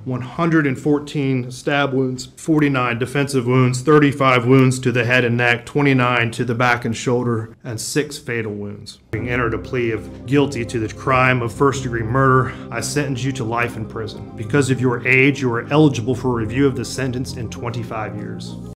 114 stab wounds, 49 defensive wounds, 35 wounds to the head and neck, 29 to the back and shoulder, and 6 fatal wounds. Being entered a plea of guilty to the crime of first-degree murder, I sentence you to life in prison. Because of your age, you are eligible for review of the sentence in 25 years.